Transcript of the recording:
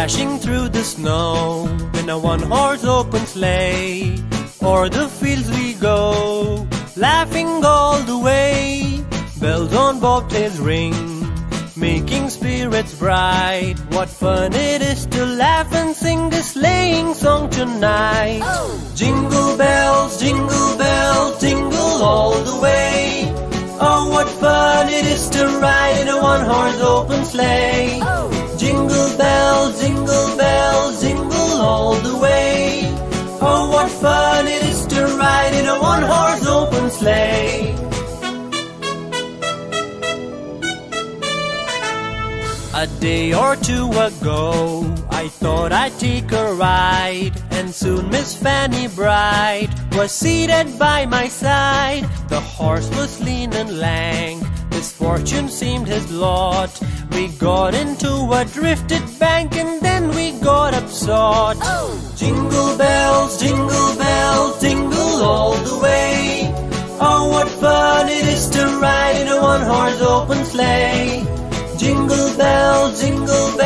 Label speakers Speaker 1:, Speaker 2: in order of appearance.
Speaker 1: dashing through the snow in a one-horse open sleigh. O'er the fields we go, laughing all the way. Bells on bobtails ring, making spirits bright. What fun it is to laugh and sing a sleighing song tonight. Jingle bells, jingle all the way. Oh, what fun it is to ride in a one-horse open sleigh. Jingle bells, jingle all the way. Oh, what fun it is to ride in a one-horse open sleigh. A day or two ago, I thought I'd take a ride, and soon Miss Fanny Bright was seated by my side. The horse was lean and lank, misfortune seemed his lot. We got into a drifted bank and then we got upsot. Jingle bells, jingle all the way. Oh, what fun it is to ride in a one-horse open sleigh. Jingle bells,